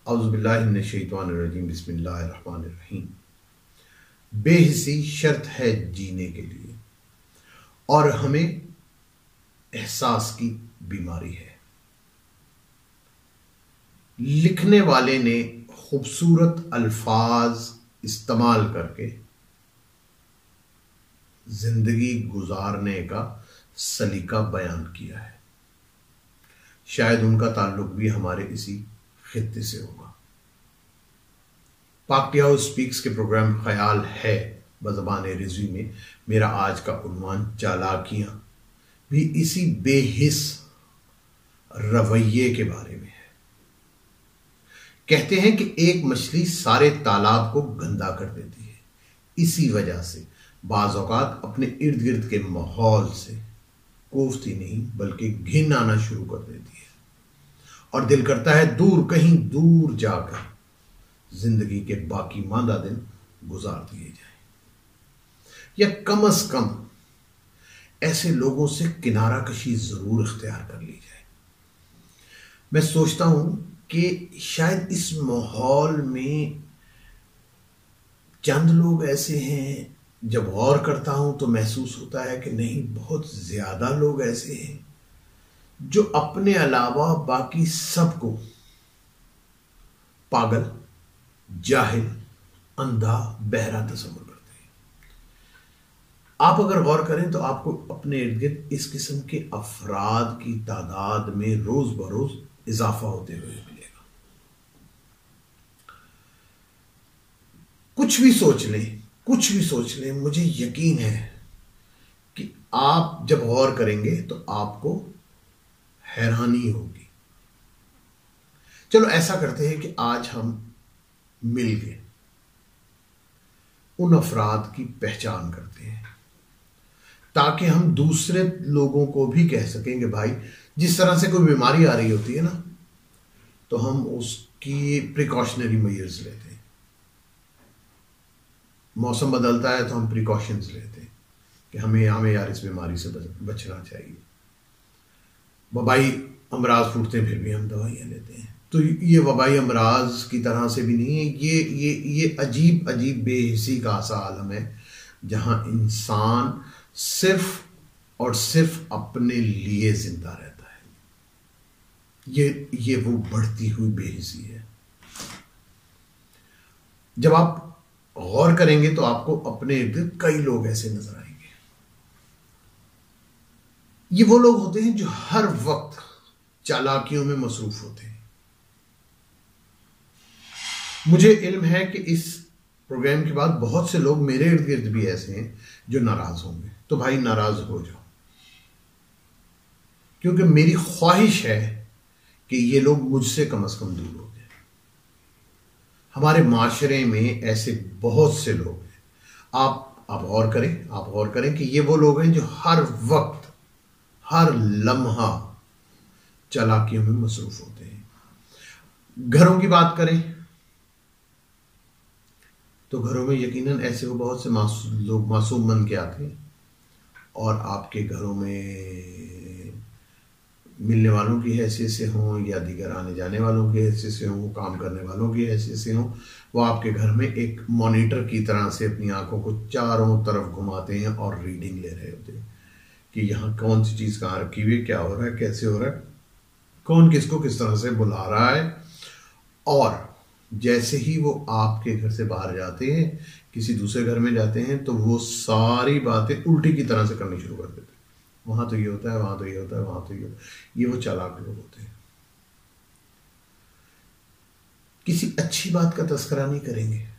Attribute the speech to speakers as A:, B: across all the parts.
A: اعوذ باللہ من الشیطان الرجیم بسم اللہ الرحمن الرحیم۔ بے حسی شرط ہے جینے کے لیے اور ہمیں احساس کی بیماری ہے۔ لکھنے والے نے خوبصورت الفاظ استعمال کر کے زندگی گزارنے کا سلیقہ بیان کیا ہے۔ شاید ان کا تعلق بھی ہمارے اسی خطے سے ہوگا۔ پاک ہاؤس سپیکس کے پروگرام خیال ہے بزبان رضوی میں میرا آج کا عنوان چالاکیاں بھی اسی بے حس رویے کے بارے میں ہے۔ کہتے ہیں کہ ایک مچھلی سارے تالاب کو گندا کر دیتی ہے۔ اسی وجہ سے بعض اوقات اپنے ارد گرد کے ماحول سے کوفتی نہیں بلکہ گھن آنا شروع کر دیتی ہے اور دل کرتا ہے دور کہیں دور جا کر زندگی کے باقی ماندہ دن گزار دیے جائیں، یا کم از کم ایسے لوگوں سے کنارہ کشی ضرور اختیار کر لی جائے۔ میں سوچتا ہوں کہ شاید اس ماحول میں چند لوگ ایسے ہیں، جب غور کرتا ہوں تو محسوس ہوتا ہے کہ نہیں، بہت زیادہ لوگ ایسے ہیں جو اپنے علاوہ باقی سب کو پاگل، جاہل، اندھا، بہرا تصور کرتے ہیں۔ آپ اگر غور کریں تو آپ کو اپنے ارد گرد اس قسم کے افراد کی تعداد میں روز بروز اضافہ ہوتے ہوئے ملے گا۔ کچھ بھی سوچ لیں، مجھے یقین ہے کہ آپ جب غور کریں گے تو آپ کو حیرانی ہوگی۔ چلو ایسا کرتے ہیں کہ آج ہم مل کے ان افراد کی پہچان کرتے ہیں تاکہ ہم دوسرے لوگوں کو بھی کہہ سکیں کہ بھائی، جس طرح سے کوئی بیماری آ رہی ہوتی ہے نا، تو ہم اس کی پریکاشنری میئرز لیتے ہیں۔ موسم بدلتا ہے تو ہم پریکاشنز لیتے ہیں کہ ہمیں یار اس بیماری سے بچنا چاہیے۔ وبائی امراض پھوٹتے ہیں پھر بھی ہم دوائیاں لیتے ہیں۔ تو یہ وبائی امراض کی طرح سے بھی نہیں ہے، یہ عجیب بے حسی کا ایسا عالم ہے جہاں انسان صرف اور صرف اپنے لیے زندہ رہتا ہے۔ یہ وہ بڑھتی ہوئی بے حسی ہے۔ جب آپ غور کریں گے تو آپ کو اپنے ارد کئی لوگ ایسے نظر آئیں گے۔ یہ وہ لوگ ہوتے ہیں جو ہر وقت چالاکیوں میں مصروف ہوتے ہیں۔ مجھے علم ہے کہ اس پروگرام کے بعد بہت سے لوگ میرے ارد گرد بھی ایسے ہیں جو ناراض ہوں گے، تو بھائی ناراض ہو جاؤ، کیونکہ میری خواہش ہے کہ یہ لوگ مجھ سے کم از کم دور ہو جائیں۔ ہمارے معاشرے میں ایسے بہت سے لوگ ہیں۔ آپ غور کریں کہ یہ وہ لوگ ہیں جو ہر وقت، ہر لمحہ چالاکیوں میں مصروف ہوتے ہیں۔ گھروں کی بات کریں تو گھروں میں یقیناً ایسے وہ بہت سے لوگ معصوم بن کے آتے ہیں اور آپ کے گھروں میں ملنے والوں کی حیثیت سے ہوں یا دیگر آنے جانے والوں کی حیثیت سے ہوں، کام کرنے والوں کی حیثیت سے ہوں، وہ آپ کے گھر میں ایک مانیٹر کی طرح سے اپنی آنکھوں کو چاروں طرف گھماتے ہیں اور ریڈنگ لے رہے ہوتے ہیں کہ یہاں کون سی چیز کہاں رکھی ہوئی، کیا ہو رہا ہے، کیسے ہو رہا ہے، کون کس کو کس طرح سے بلا رہا ہے۔ اور جیسے ہی وہ آپ کے گھر سے باہر جاتے ہیں، کسی دوسرے گھر میں جاتے ہیں، تو وہ ساری باتیں الٹی کی طرح سے کرنی شروع کر دیتے ہیں۔ وہاں تو یہ ہوتا ہے، وہاں تو یہ ہوتا ہے، وہاں تو یہ ہوتا ہے۔ یہ وہ چالاک لوگ ہوتے ہیں۔ کسی اچھی بات کا تذکرہ نہیں کریں گے۔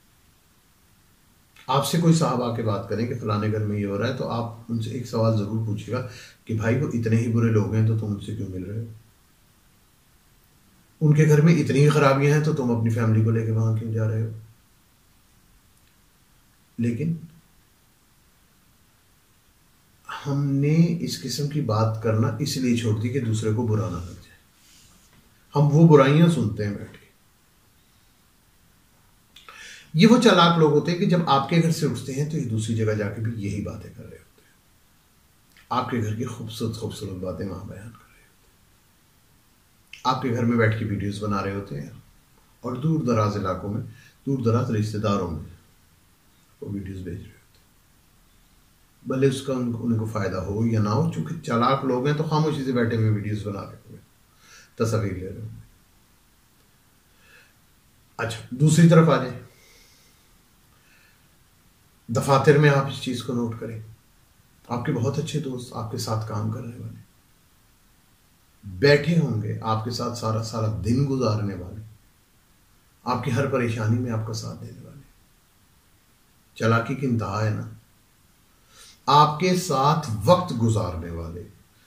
A: آپ سے کوئی صاحب آ کے بات کریں کہ فلانے گھر میں یہ ہو رہا ہے، تو آپ ان سے ایک سوال ضرور پوچھیے گا کہ بھائی وہ اتنے ہی برے لوگ ہیں تو تم ان سے کیوں مل رہے ہو؟ ان کے گھر میں اتنی ہی خرابیاں ہیں تو تم اپنی فیملی کو لے کے وہاں کیوں جا رہے ہو؟ لیکن ہم نے اس قسم کی بات کرنا اس لیے چھوڑ دی کہ دوسرے کو برا نہ لگ جائے۔ ہم وہ برائیاں سنتے ہیں بیٹھ کے۔ یہ وہ چالاک لوگ ہوتے ہیں کہ جب آپ کے گھر سے اٹھتے ہیں تو یہ دوسری جگہ جا کے بھی یہی باتیں کر رہے ہوتے ہیں۔ آپ کے گھر کی خوبصورت باتیں وہاں بیان کر رہے ہوتے ہیں۔ آپ کے گھر میں بیٹھ کے ویڈیوز بنا رہے ہوتے ہیں اور دور دراز علاقوں میں، دور دراز رشتہ داروں میں وہ ویڈیوز بھیج رہے ہوتے ہیں، بھلے اس کا ان کو فائدہ ہو یا نہ ہو، چونکہ چالاک لوگ ہیں تو خاموشی سے بیٹھے ہوئے ویڈیوز بنا رہے ہوئے، تصاویر لے رہے ہوئے۔ اچھا، دوسری طرف آ جائیں، دفاتر میں آپ اس چیز کو نوٹ کریں، آپ کے بہت اچھے دوست آپ کے ساتھ کام کرنے والے بیٹھے ہوں گے، آپ کے ساتھ سارا سارا دن گزارنے والے، آپ کی ہر پریشانی میں آپ کا ساتھ دینے والے۔ چالاکی کی انتہا ہے نا، آپ کے ساتھ وقت گزارنے والے،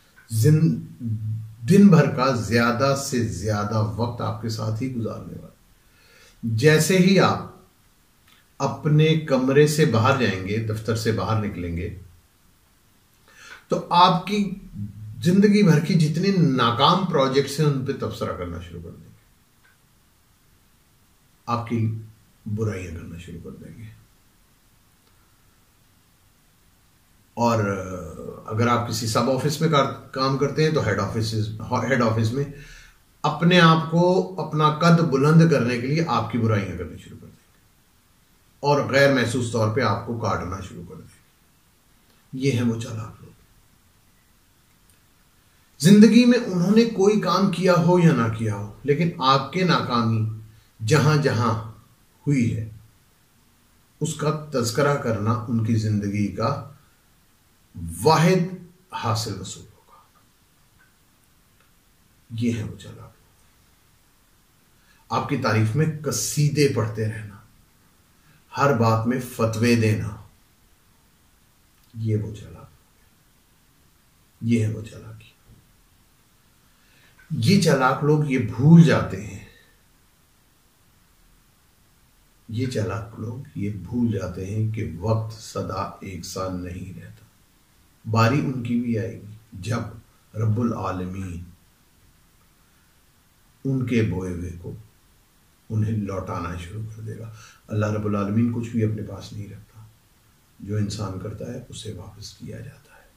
A: دن بھر کا زیادہ سے زیادہ وقت آپ کے ساتھ ہی گزارنے والے۔ جیسے ہی آپ اپنے کمرے سے باہر جائیں گے، دفتر سے باہر نکلیں گے، تو آپ کی زندگی بھر کی جتنے ناکام پروجیکٹس ہیں ان پہ تبصرہ کرنا شروع کر دیں گے، آپ کی برائیاں کرنا شروع کر دیں گے۔ اور اگر آپ کسی سب آفس میں کام کرتے ہیں تو ہیڈ آفس میں اپنے آپ کو اپنا قد بلند کرنے کے لیے آپ کی برائیاں کرنی شروع کر دیں گے اور غیر محسوس طور پہ آپ کو کاٹنا شروع کر دیں گے۔ یہ ہیں وہ چالاک لوگ۔ زندگی میں انہوں نے کوئی کام کیا ہو یا نہ کیا ہو، لیکن آپ کے ناکامی جہاں جہاں ہوئی ہے اس کا تذکرہ کرنا ان کی زندگی کا واحد حاصل وصول ہوگا۔ یہ ہے وہ چالاک لوگ۔ آپ کی تعریف میں قصیدے پڑھتے رہنا، ہر بات میں فتوے دینا، یہ وہ چالاک لوگ، یہ ہے وہ چالاکی۔ یہ چالاک لوگ یہ بھول جاتے ہیں، یہ چالاک لوگ یہ بھول جاتے ہیں کہ وقت سدا ایک سال نہیں رہتا، باری ان کی بھی آئے گی جب رب العالمین ان کے بوئے ہوئے کو انہیں لوٹانا شروع کر دے گا۔ اللہ رب العالمین کچھ بھی اپنے پاس نہیں رکھتا، جو انسان کرتا ہے اسے واپس کیا جاتا ہے،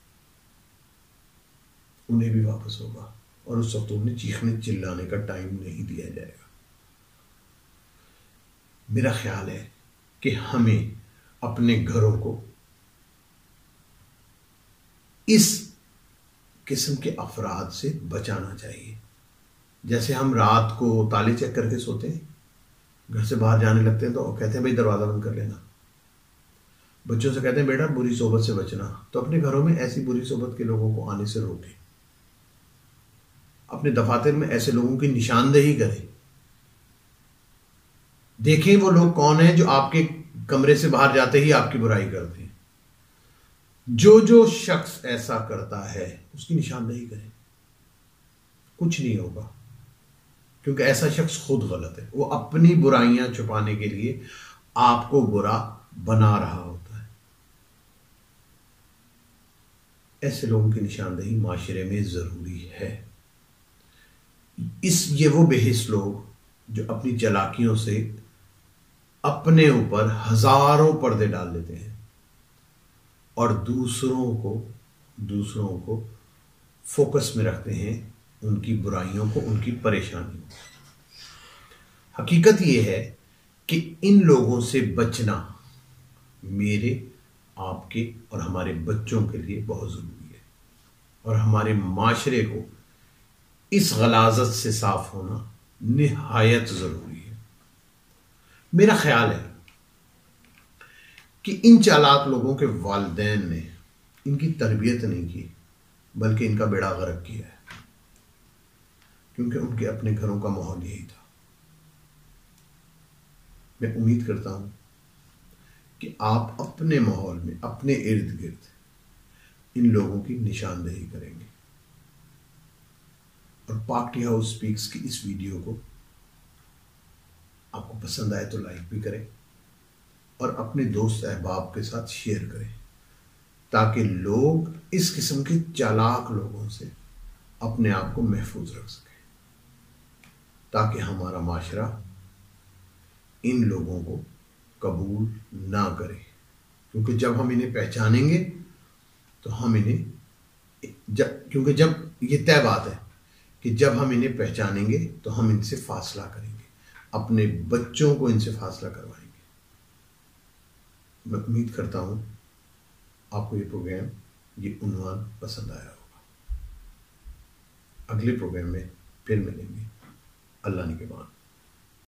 A: انہیں بھی واپس ہوگا، اور اس وقت انہیں چیخنے چلانے کا ٹائم نہیں دیا جائے گا۔ میرا خیال ہے کہ ہمیں اپنے گھروں کو اس قسم کے افراد سے بچانا چاہیے۔ جیسے ہم رات کو تالے چیک کر کے سوتے ہیں، گھر سے باہر جانے لگتے ہیں تو کہتے ہیں بھائی دروازہ بند کر لینا، بچوں سے کہتے ہیں بیٹا بری صحبت سے بچنا، تو اپنے گھروں میں ایسی بری صحبت کے لوگوں کو آنے سے روکیں، اپنے دفاتر میں ایسے لوگوں کی نشاندہی کریں، دیکھیں وہ لوگ کون ہیں جو آپ کے کمرے سے باہر جاتے ہی آپ کی برائی کرتے ہیں۔ جو شخص ایسا کرتا ہے اس کی نشاندہی کریں، کچھ نہیں ہوگا، کیونکہ ایسا شخص خود غلط ہے، وہ اپنی برائیاں چھپانے کے لیے آپ کو برا بنا رہا ہوتا ہے۔ ایسے لوگوں کی نشاندہی معاشرے میں ضروری ہے۔ یہ وہ بے حس لوگ جو اپنی چالاکیوں سے اپنے اوپر ہزاروں پردے ڈال لیتے ہیں اور دوسروں کو فوکس میں رکھتے ہیں، ان کی برائیوں کو، ان کی پریشانیوں کو۔ حقیقت یہ ہے کہ ان لوگوں سے بچنا میرے، آپ کے اور ہمارے بچوں کے لیے بہت ضروری ہے، اور ہمارے معاشرے کو اس غلاظت سے صاف ہونا نہایت ضروری ہے۔ میرا خیال ہے کہ ان چالاک لوگوں کے والدین نے ان کی تربیت نہیں کی، بلکہ ان کا بیڑا غرق کیا ہے، کیونکہ ان کے اپنے گھروں کا ماحول یہی تھا۔ میں امید کرتا ہوں کہ آپ اپنے ماحول میں، اپنے ارد گرد ان لوگوں کی نشاندہی کریں گے، اور پاک ٹی ہاؤس اسپیکس کی اس ویڈیو کو آپ کو پسند آئے تو لائک بھی کریں اور اپنے دوست احباب کے ساتھ شیئر کریں، تاکہ لوگ اس قسم کے چالاک لوگوں سے اپنے آپ کو محفوظ رکھ سکیں، تاکہ ہمارا معاشرہ ان لوگوں کو قبول نہ کرے۔ کیونکہ جب ہم انہیں پہچانیں گے تو ہم انہیں کیونکہ جب یہ طے بات ہے کہ جب ہم انہیں پہچانیں گے تو ہم ان سے فاصلہ کریں گے۔ اپنے بچوں کو ان سے فاصلہ کروائیں گے۔ میں امید کرتا ہوں آپ کو یہ پروگرام، یہ عنوان پسند آیا ہوگا۔ اگلے پروگرام میں پھر ملیں گے۔ اللہ نگہبان۔